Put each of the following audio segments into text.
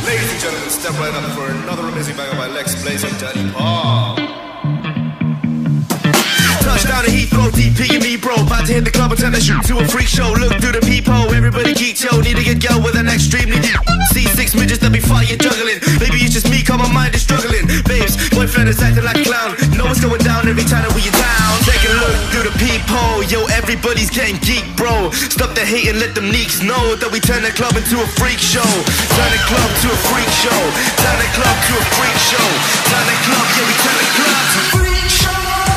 Ladies and gentlemen, step right up for another amazing banger by Lex Blaze and Daddy Paul. Touchdown to Heathrow, DP and me, bro. About to hit the club and turn the shoot to a freak show. Look through the peephole, everybody geek, yo. Need to get girl with an extremely deep. See six midgets that be fighting, juggling. Maybe it's just me, cause my mind is struggling. Babes, boyfriend is acting like a clown. Know what's going down every time that we are down. Take a look through the peephole, yo. Everybody's getting geek, bro. Stop the hate and let them neeks know that we turn the club into a freak show. Turn the club to a freak show. Turn the club to a freak show. Turn the club, yeah, we turn the club to a freak show.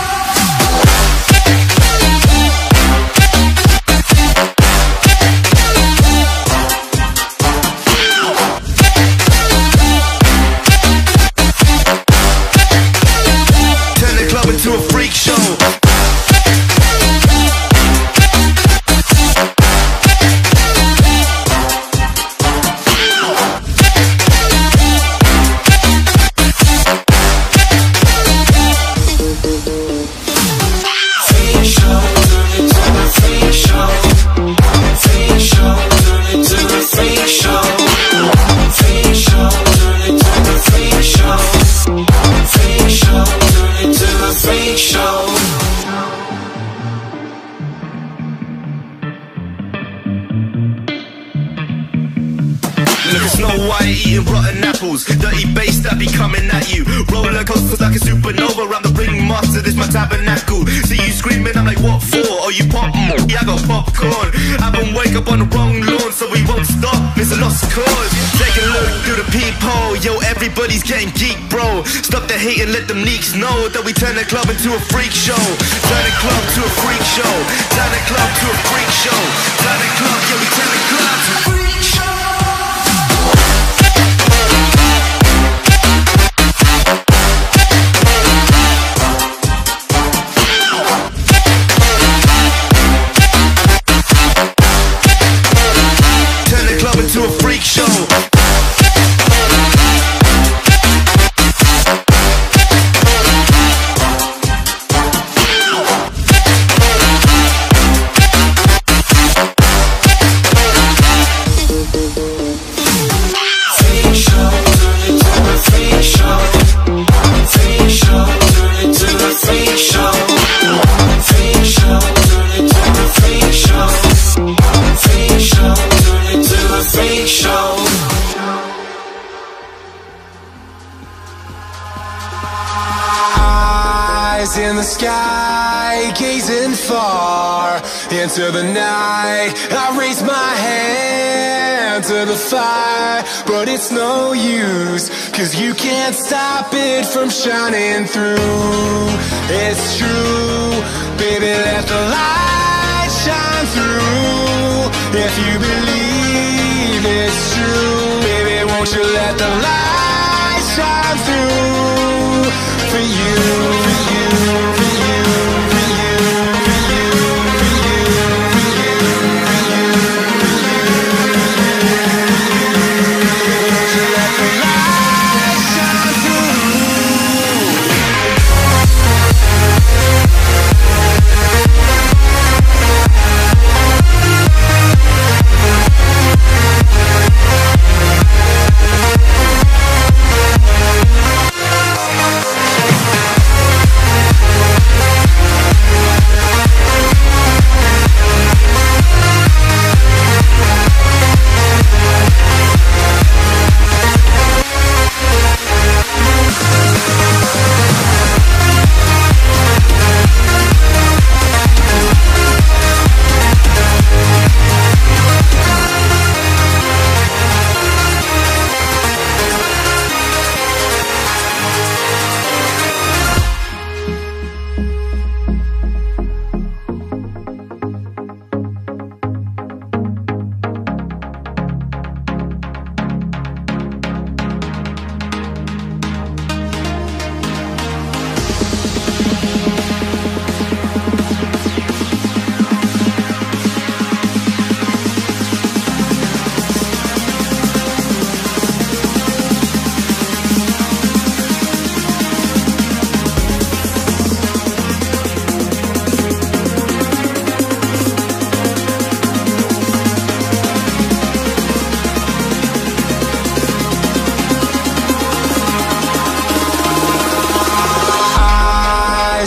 To a freak show. Snow White eating rotten apples, dirty bass that be coming at you. Roller coasters like a supernova, round the ringmaster, this my tabernacle. See you screaming, I'm like, what for? Oh, you pop? Yeah, I got popcorn. I haven't wake up on the wrong lawn, so we won't stop, it's a lost cause. Take a look through the peephole, yo, everybody's getting geek, bro. Stop the hate and let them neeks know that we turn the club into a freak show. Turn the club to a freak show. Turn the club to a freak show. Turn the club, yeah, we turn the club to a freak show. To a freak show. In the sky, gazing far into the night, I raise my hand to the fire, but it's no use, cause you can't stop it from shining through. It's true, baby, let the light shine through. If you believe it's true, baby, won't you let the light shine through for you.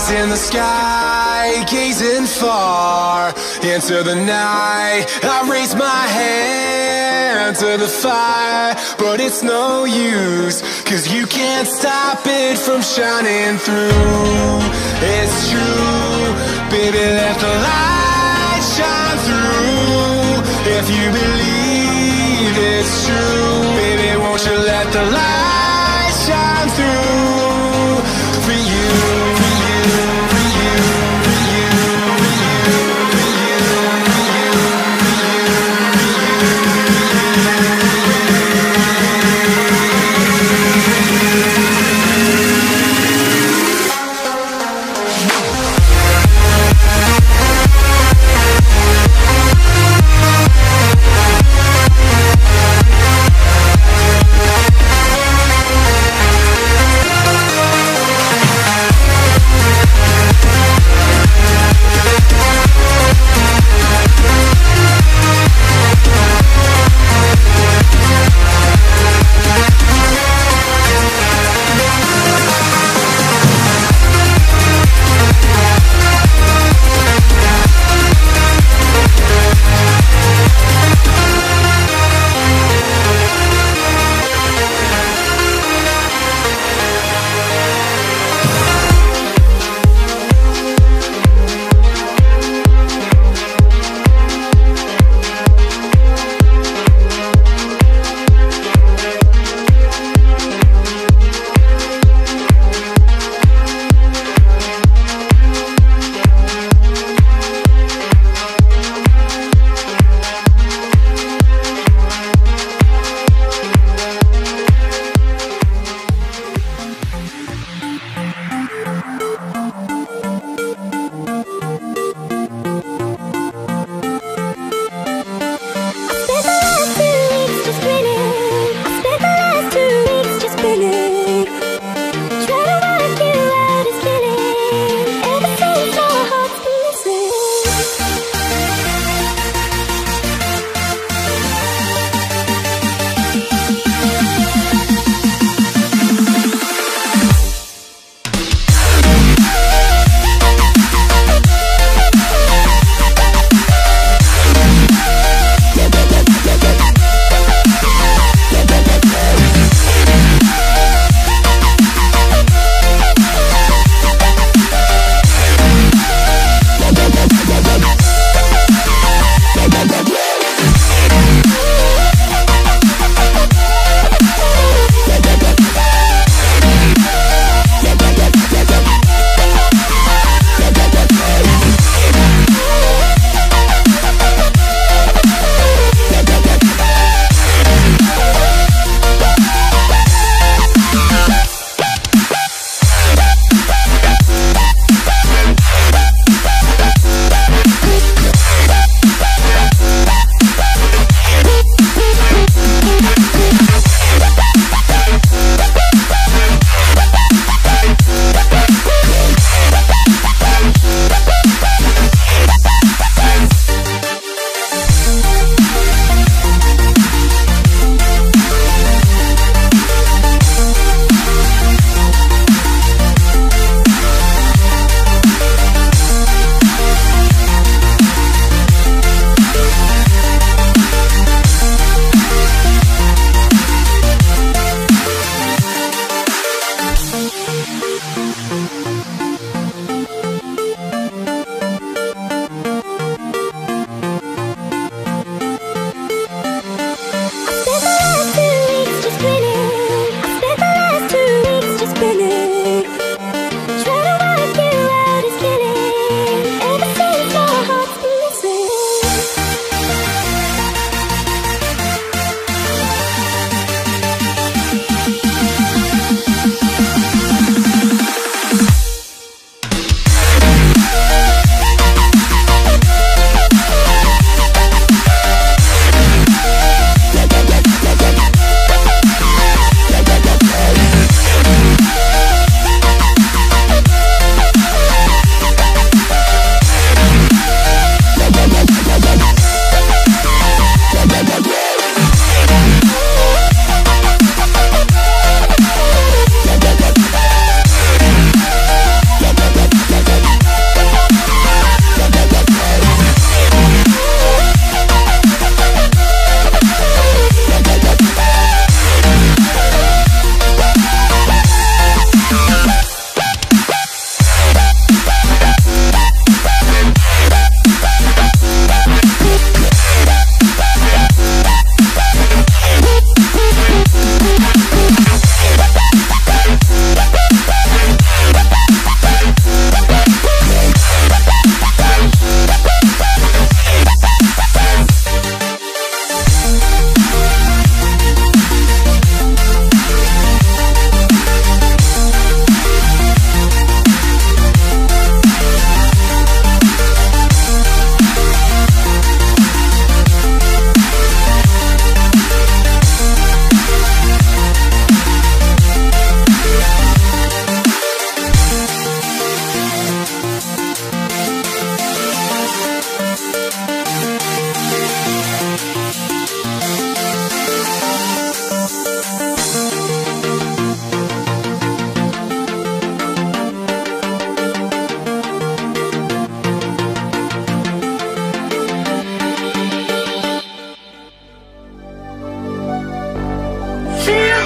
eyes in the sky, gazing far into the night. I raise my hand to the fire, but it's no use, 'cause you can't stop it from shining through. It's true, baby, let the light shine through. If you believe it's true, baby, won't you let the light shine through for you, for you, for you, for you, for you, for you, for you, for you.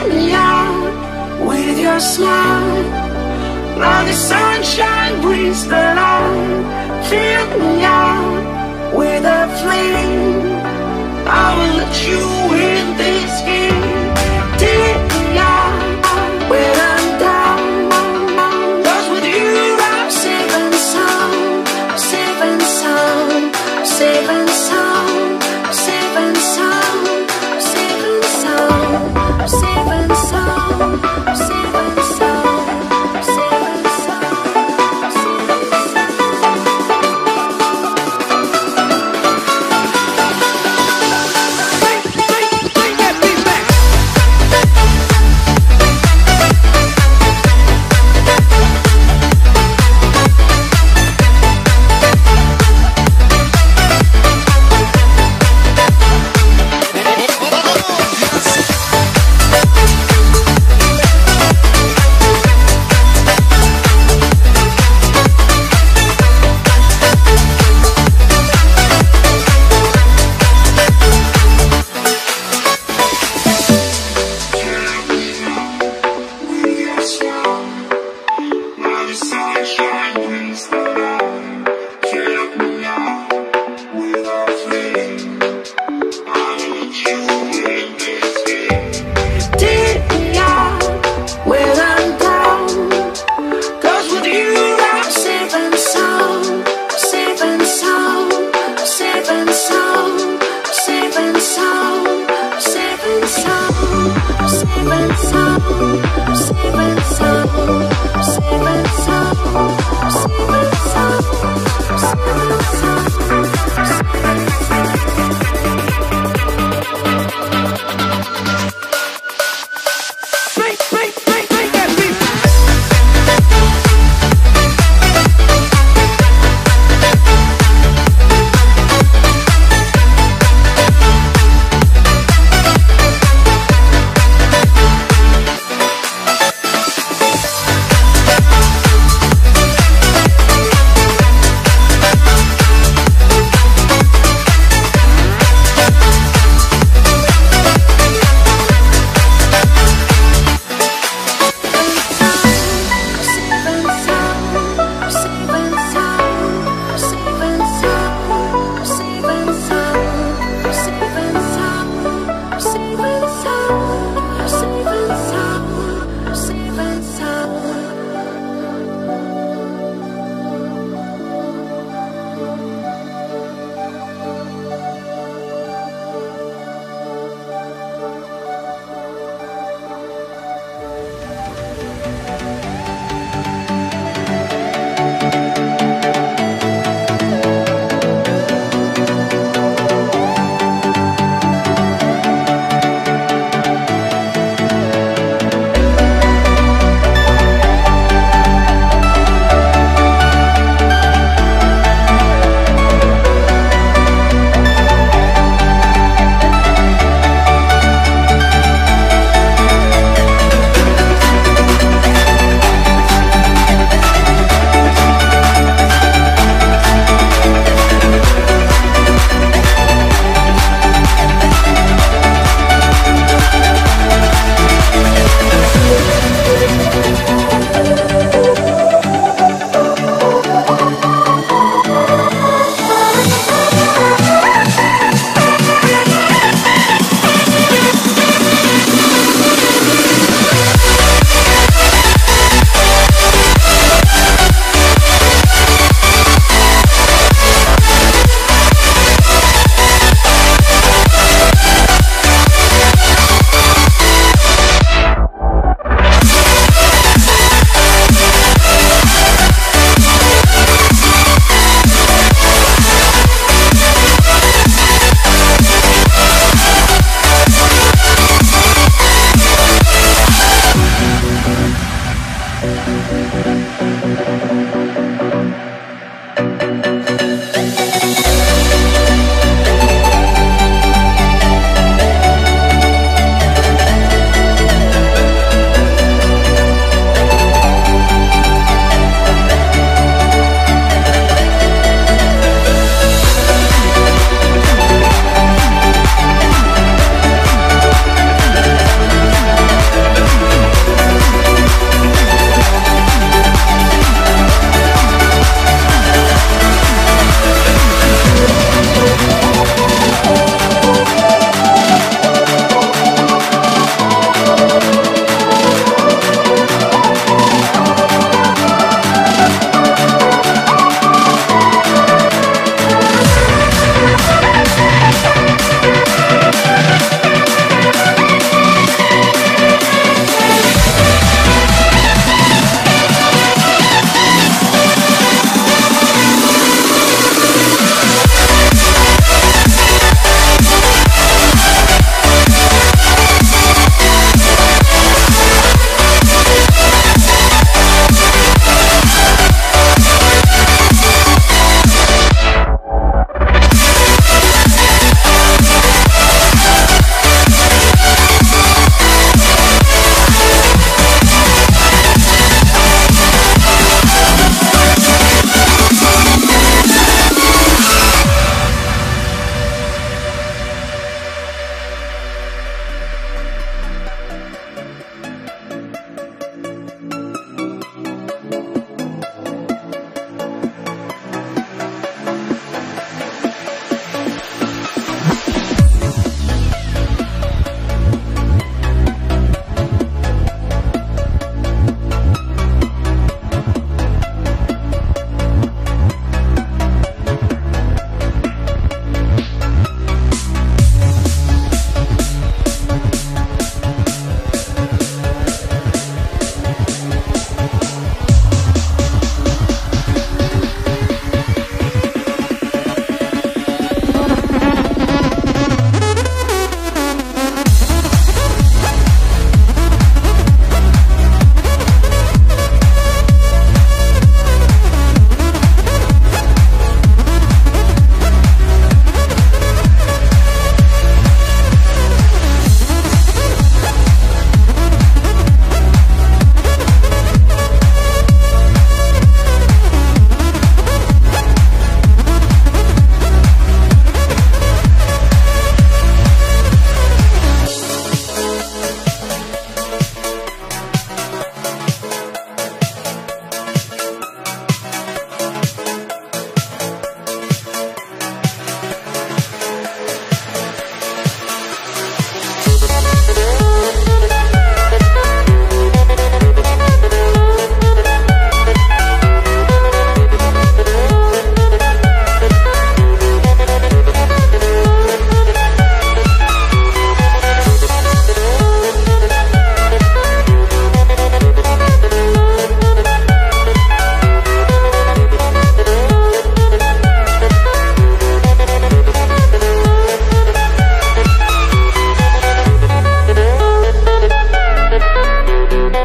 me out with your smile. Now the sunshine brings the light. Fill me out with a flame. I will let you in this game. Take me out when I'm down. 'Cause with you I'm safe and sound. I'm safe and sound. I'm safe and sound. I'm safe and sound. I'm safe and sound. I'm safe and sound. I'm safe and sound. I'm safe and sound.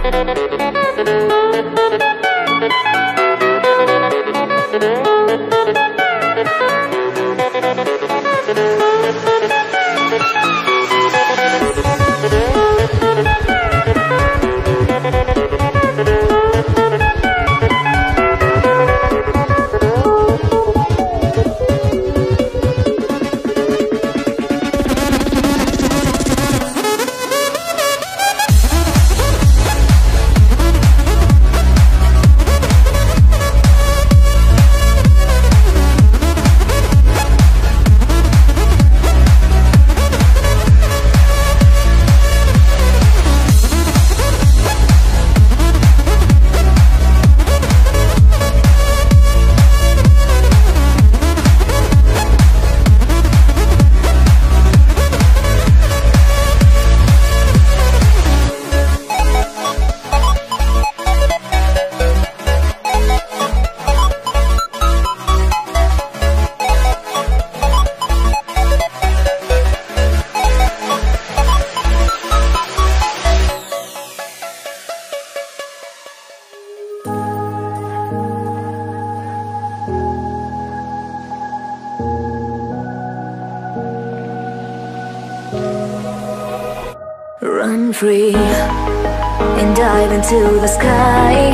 Run free and dive into the sky.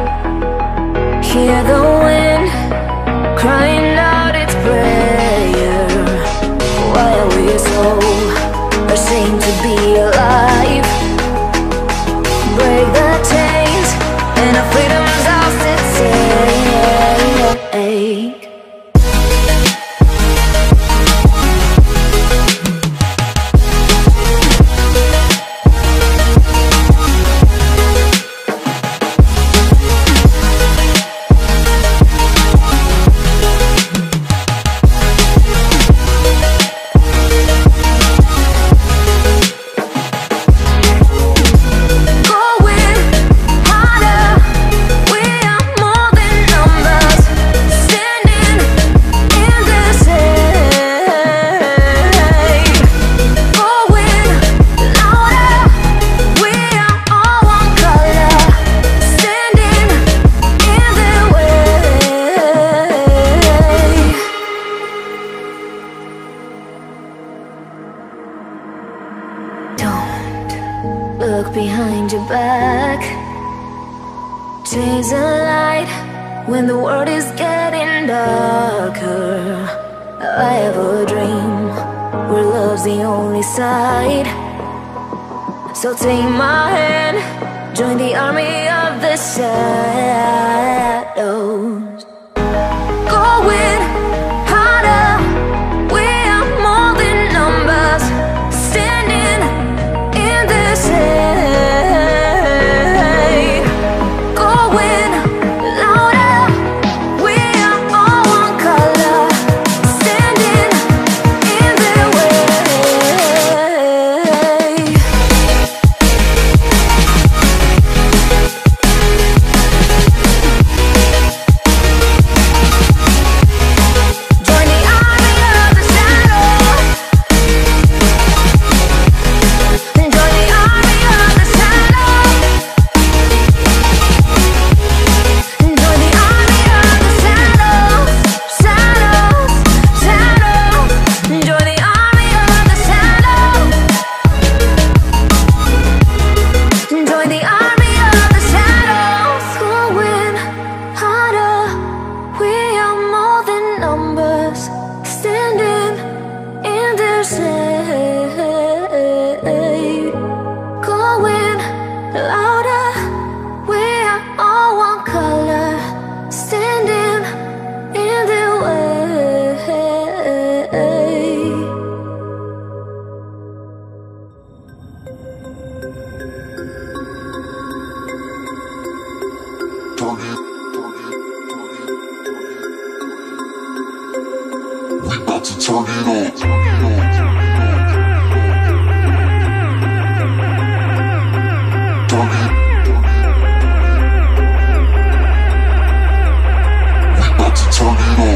Hear the wind crying out its prayer. Why are we so ashamed to be alive? Break the chains and our freedom's ours at stake. Look behind your back. Chase a light when the world is getting darker. I have a dream where love's the only side. So take my hand, join the army of the shadows. Going harder, we are more than numbers. Standing in this shade. Going louder, we are all one color. Standing in their way. Join the army of the shadows. Join the army of the shadows. Join the army of the shadows. Shadows, shadows. Join the army of the shadows. Join the army of the shadows. Going harder, we are more than numbers. Standing in their shade. Going louder, we are all one color. Standing in their way. We about to turn it on. Turn it. We about to turn it on.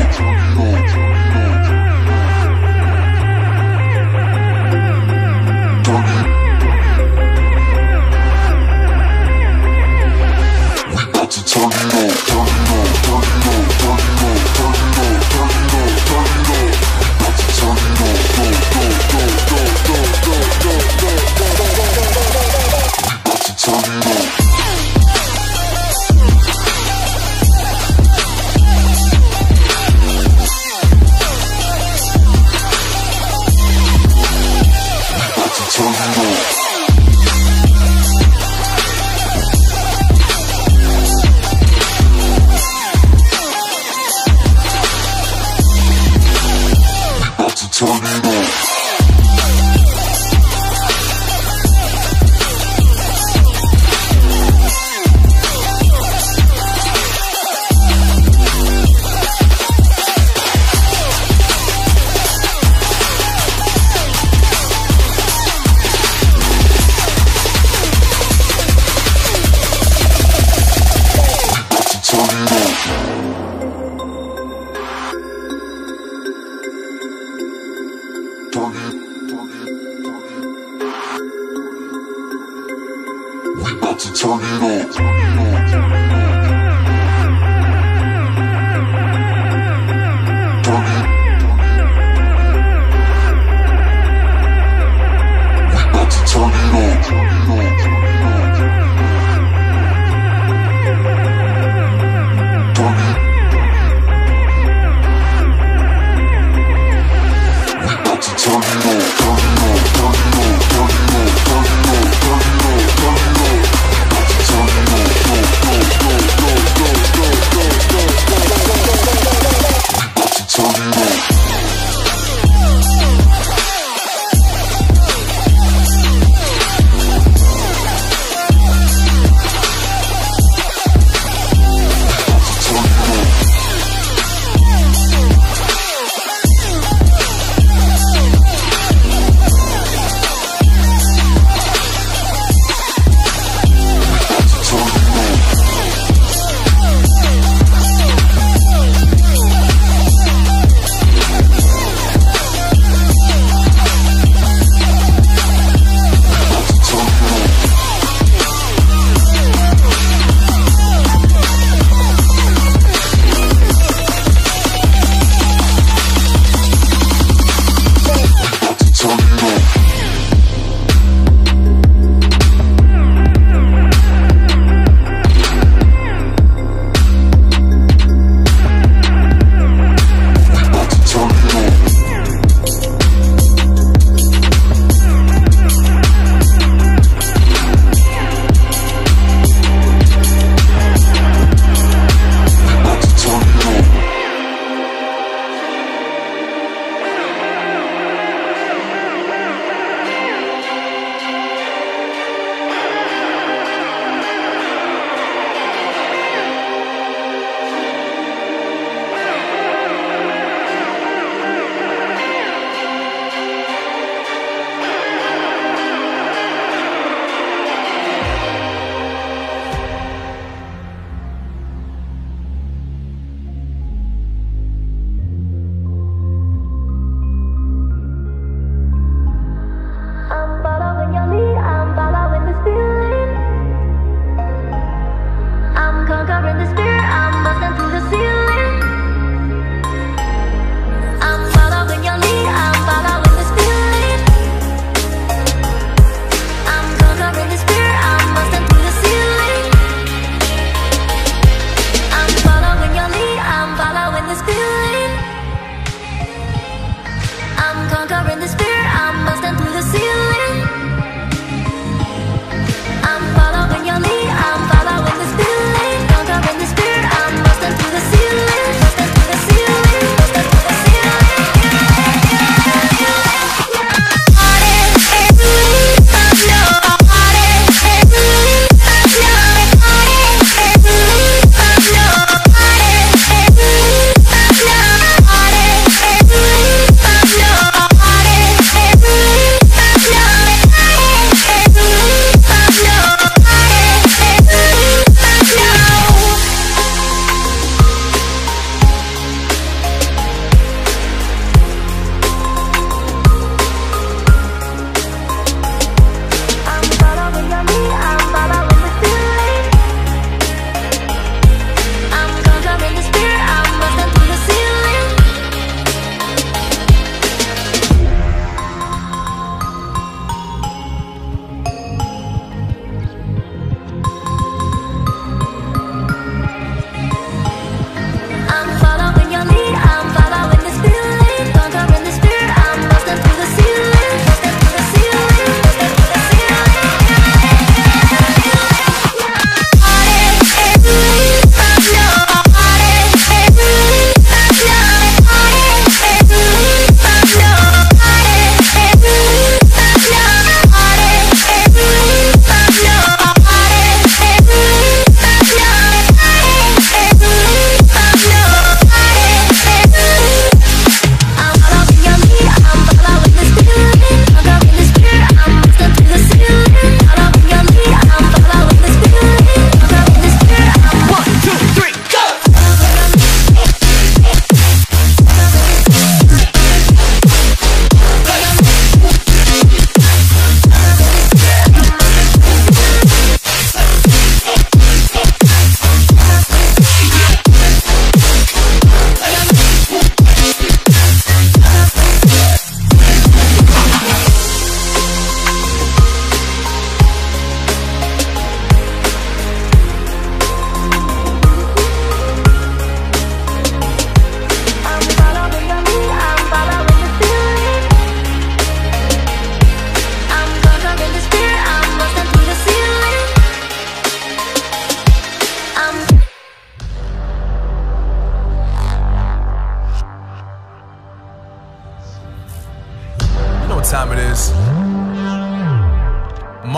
Turn it. Turn it on.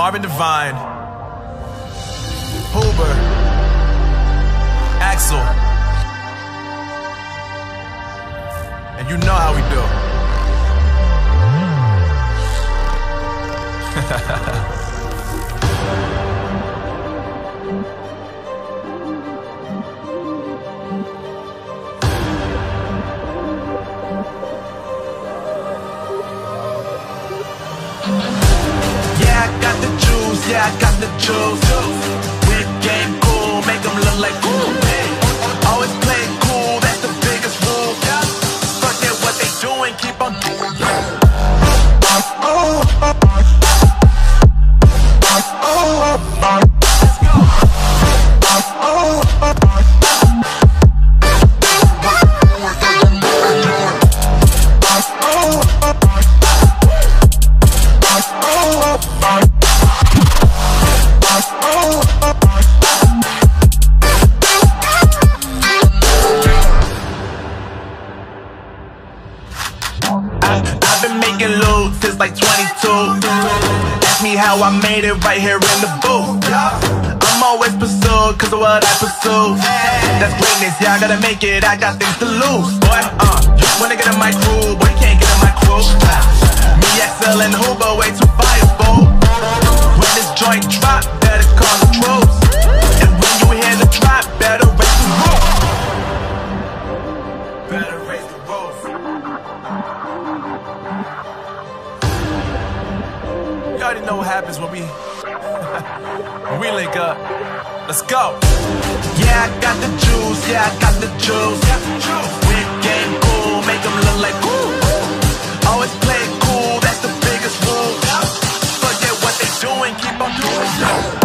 Marvin Devine, Huber, Axel, and you know how we do. Yeah, I got the juice. Whip game cool, make them look like cool. Always play it cool, that's the biggest rule. Forget what they doing, keep on doing. Let's go. I've been making loot since like 22. Ask me how I made it right here in the booth. I'm always pursued cause of what I pursue. That's greatness, yeah, I gotta make it, I got things to lose. Boy, you wanna get in my crew, boy, you can't get in my crew. Me, XL, and Huber, way too fireable. When this joint drop, better call the troops. And when you hear the drop, better raise the roof. Better raise the roof. You already know what happens when we link up. Let's go. Yeah, I got the juice, yeah, I got the juice. Whip game cool, make them look like cool. Always play it cool, that's the biggest rule. Forget what they doing, keep on doing.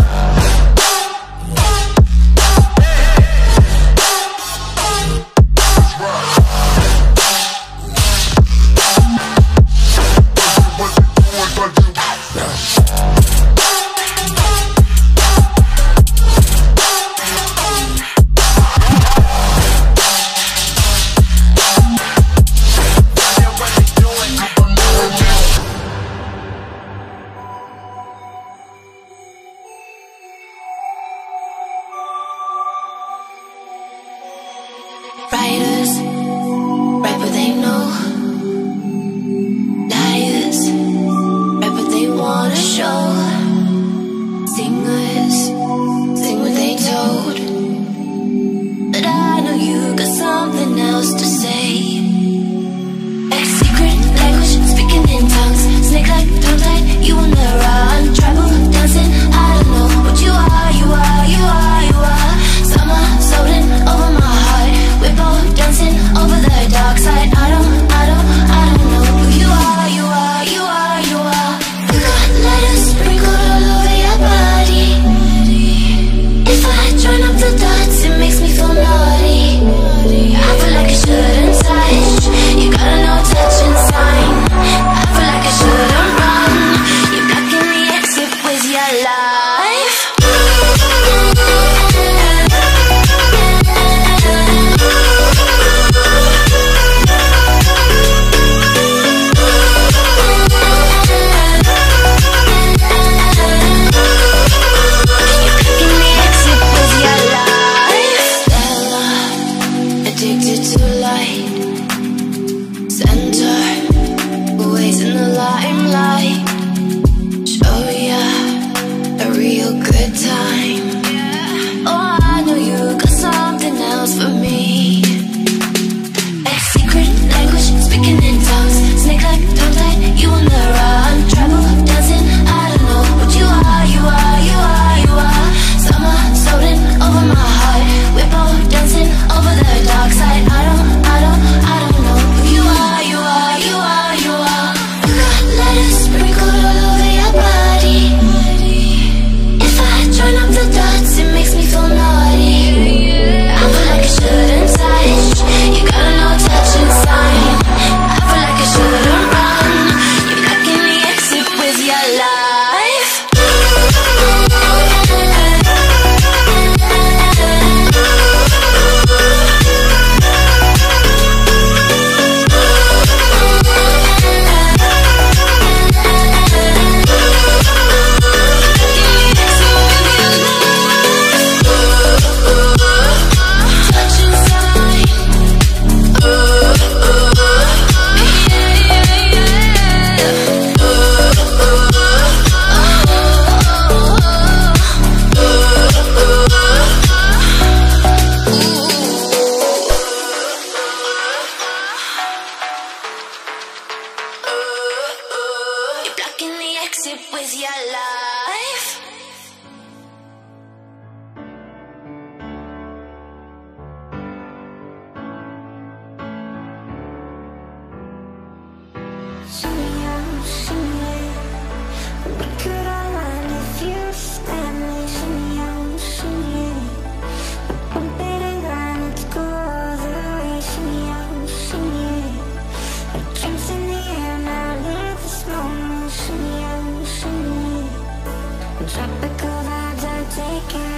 Tropical vibes are taking